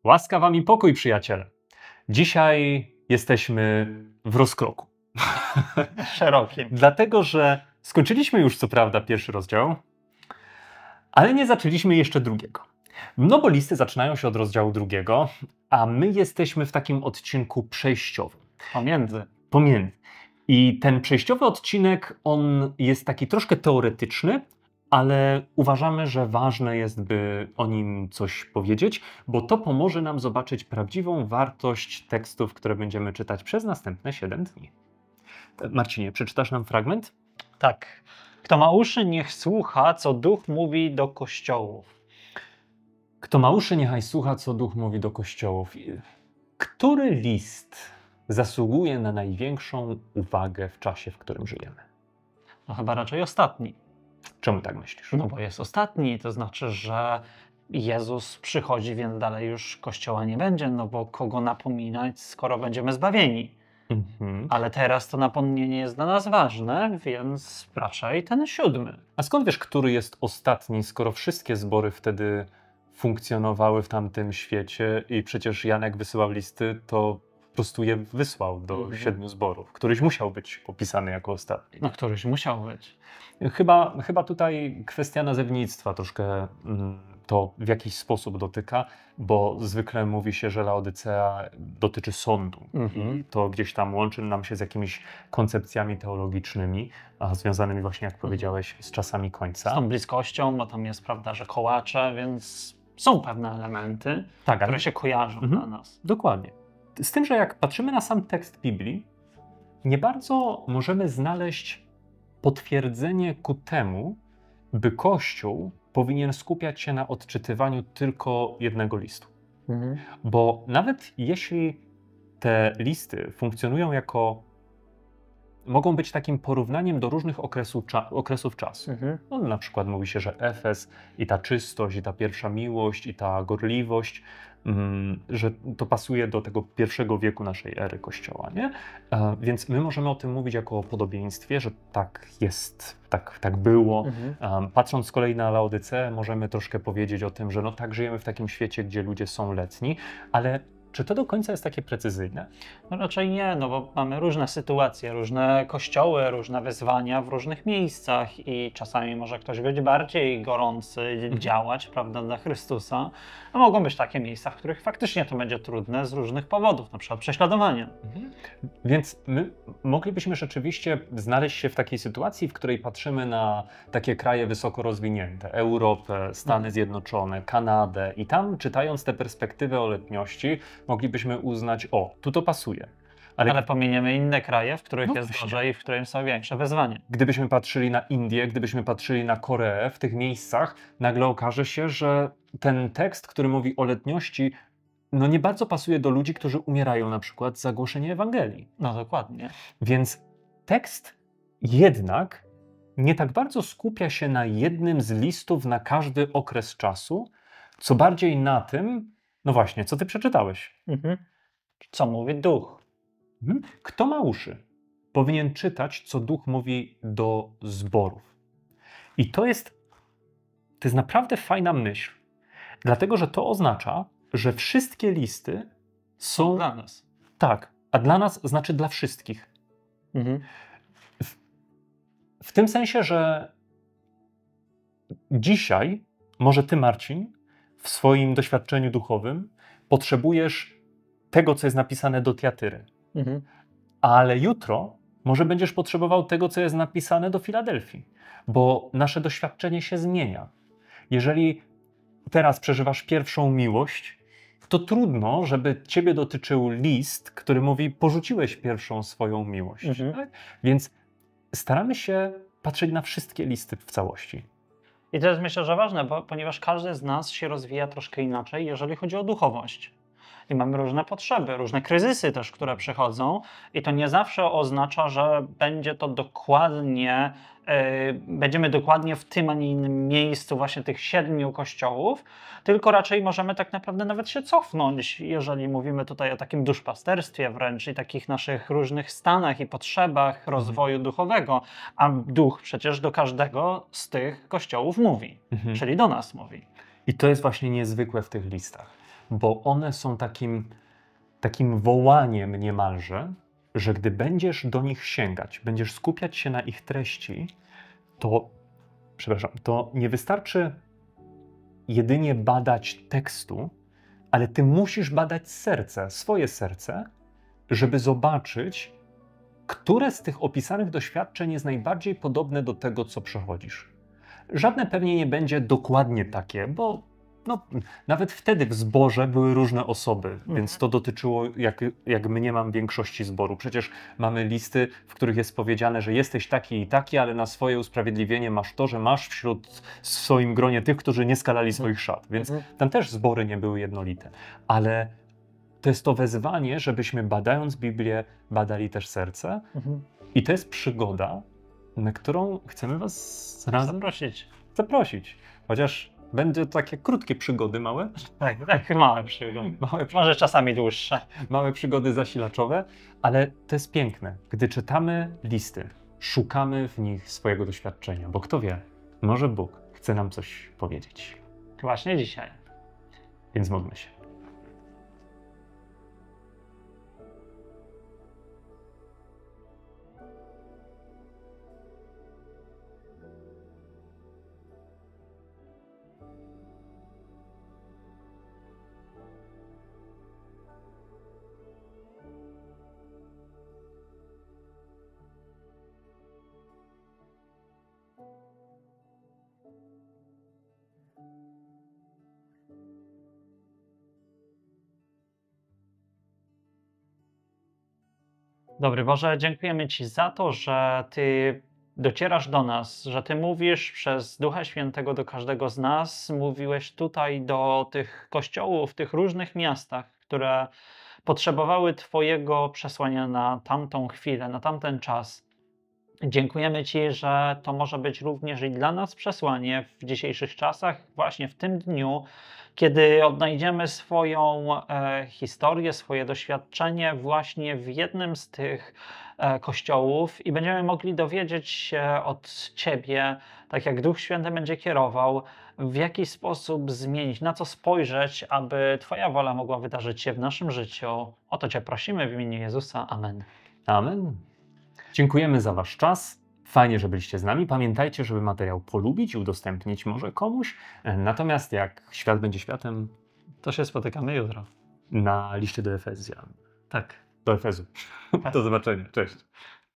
Łaska wam i pokój, przyjaciele. Dzisiaj jesteśmy w rozkroku. Szerokim. Dlatego, że skończyliśmy już co prawda pierwszy rozdział, ale nie zaczęliśmy jeszcze drugiego. No bo listy zaczynają się od rozdziału drugiego, a my jesteśmy w takim odcinku przejściowym. Pomiędzy. I ten przejściowy odcinek, on jest taki troszkę teoretyczny, ale uważamy, że ważne jest, by o nim coś powiedzieć, bo to pomoże nam zobaczyć prawdziwą wartość tekstów, które będziemy czytać przez następne 7 dni. Marcinie, przeczytasz nam fragment? Tak. Kto ma uszy, niech słucha, co Duch mówi do kościołów. Kto ma uszy, niechaj słucha, co Duch mówi do kościołów. Który list zasługuje na największą uwagę w czasie, w którym żyjemy? No chyba raczej ostatni. Czemu tak myślisz? No bo jest ostatni, to znaczy, że Jezus przychodzi, więc dalej już Kościoła nie będzie, no bo kogo napominać, skoro będziemy zbawieni. Ale teraz to napomnienie jest dla nas ważne, więc raczej ten 7. A skąd wiesz, który jest ostatni, skoro wszystkie zbory wtedy funkcjonowały w tamtym świecie i przecież Janek wysyłał listy, to po prostu je wysłał do 7 zborów. Któryś musiał być opisany jako ostatni. No któryś musiał być. Chyba tutaj kwestia nazewnictwa troszkę to w jakiś sposób dotyka, bo zwykle mówi się, że Laodycea dotyczy sądu. I to gdzieś tam łączy nam się z jakimiś koncepcjami teologicznymi, a związanymi właśnie, jak powiedziałeś, z czasami końca. Z tą bliskością, bo tam jest, prawda, że kołacze, więc są pewne elementy, które się kojarzą dla nas. Dokładnie. Z tym, że jak patrzymy na sam tekst Biblii, nie bardzo możemy znaleźć potwierdzenie ku temu, by Kościół powinien skupiać się na odczytywaniu tylko jednego listu. Bo nawet jeśli te listy funkcjonują mogą być takim porównaniem do różnych okresów czasu. No, na przykład mówi się, że Efes i ta czystość, i ta pierwsza miłość, i ta gorliwość, że to pasuje do tego pierwszego wieku naszej ery Kościoła, nie? Więc my możemy o tym mówić jako o podobieństwie, że tak jest, tak było. Patrząc z kolei na Laodyceę, możemy troszkę powiedzieć o tym, że no tak, żyjemy w takim świecie, gdzie ludzie są letni, ale czy to do końca jest takie precyzyjne? No raczej nie, no bo mamy różne sytuacje, różne kościoły, różne wyzwania w różnych miejscach i czasami może ktoś być bardziej gorący, działać, prawda, dla Chrystusa. A mogą być takie miejsca, w których faktycznie to będzie trudne z różnych powodów, na przykład prześladowania. Więc my moglibyśmy rzeczywiście znaleźć się w takiej sytuacji, w której patrzymy na takie kraje wysoko rozwinięte, Europę, Stany Zjednoczone, Kanadę i tam, czytając tę perspektywę o letniości, moglibyśmy uznać, tu to pasuje. Ale pominiemy inne kraje, w których jest gorzej i w których są większe wyzwania. Gdybyśmy patrzyli na Indię, gdybyśmy patrzyli na Koreę, w tych miejscach nagle okaże się, że ten tekst, który mówi o letniości, no nie bardzo pasuje do ludzi, którzy umierają na przykład za głoszenie Ewangelii. No dokładnie. Więc tekst jednak nie tak bardzo skupia się na jednym z listów na każdy okres czasu, co bardziej na tym, no właśnie, co ty przeczytałeś. Co mówi Duch? Kto ma uszy, powinien czytać, co Duch mówi do zborów. I to jest naprawdę fajna myśl, dlatego że to oznacza, że wszystkie listy są dla nas. Tak, a dla nas znaczy dla wszystkich. W tym sensie, że dzisiaj, może ty, Marcin, w swoim doświadczeniu duchowym potrzebujesz tego, co jest napisane do Tiatyry. Ale jutro może będziesz potrzebował tego, co jest napisane do Filadelfii, bo nasze doświadczenie się zmienia. Jeżeli teraz przeżywasz pierwszą miłość, to trudno, żeby ciebie dotyczył list, który mówi, porzuciłeś pierwszą swoją miłość. Tak? Więc staramy się patrzeć na wszystkie listy w całości. I to jest, myślę, że ważne, ponieważ każdy z nas się rozwija troszkę inaczej, jeżeli chodzi o duchowość. I mamy różne potrzeby, różne kryzysy też, które przychodzą i to nie zawsze oznacza, że będzie to dokładnie, będziemy dokładnie w tym, a nie innym miejscu właśnie tych 7 kościołów, tylko raczej możemy tak naprawdę nawet się cofnąć, jeżeli mówimy tutaj o takim duszpasterstwie wręcz i takich naszych różnych stanach i potrzebach rozwoju duchowego, a Duch przecież do każdego z tych kościołów mówi, czyli do nas mówi. I to jest właśnie niezwykłe w tych listach. bo one są takim wołaniem niemalże, że gdy będziesz do nich sięgać, będziesz skupiać się na ich treści, to nie wystarczy jedynie badać tekstu, ale ty musisz badać serce, swoje serce, żeby zobaczyć, które z tych opisanych doświadczeń jest najbardziej podobne do tego, co przechodzisz. Żadne pewnie nie będzie dokładnie takie, bo nawet wtedy w zborze były różne osoby, więc to dotyczyło, jak my nie mam większości zboru. Przecież mamy listy, w których jest powiedziane, że jesteś taki i taki, ale na swoje usprawiedliwienie masz to, że masz w swoim gronie tych, którzy nie skalali swoich szat. Więc tam też zbory nie były jednolite. Ale to jest to wezwanie, żebyśmy badając Biblię, badali też serce. I to jest przygoda, na którą chcemy was razem zaprosić. Chociaż będą takie krótkie przygody małe. Tak, małe przygody. Może czasami dłuższe. Małe przygody zasilaczowe, ale to jest piękne. Gdy czytamy listy, szukamy w nich swojego doświadczenia, bo kto wie, może Bóg chce nam coś powiedzieć. Właśnie dzisiaj. Więc módlmy się. Dobry Boże, dziękujemy Ci za to, że Ty docierasz do nas, że Ty mówisz przez Ducha Świętego do każdego z nas. Mówiłeś tutaj do tych kościołów w tych różnych miastach, które potrzebowały Twojego przesłania na tamtą chwilę, na tamten czas. Dziękujemy Ci, że to może być również i dla nas przesłanie w dzisiejszych czasach, właśnie w tym dniu, kiedy odnajdziemy swoją historię, swoje doświadczenie właśnie w jednym z tych kościołów i będziemy mogli dowiedzieć się od Ciebie, tak jak Duch Święty będzie kierował, w jaki sposób zmienić, na co spojrzeć, aby Twoja wola mogła wydarzyć się w naszym życiu. O to Cię prosimy w imieniu Jezusa. Amen. Amen. Dziękujemy za Wasz czas. Fajnie, że byliście z nami. Pamiętajcie, żeby materiał polubić i udostępnić może komuś. Natomiast jak świat będzie światem, to się spotykamy jutro. Na liście do Efezjan. Tak. Do Efezu. Do zobaczenia. Cześć.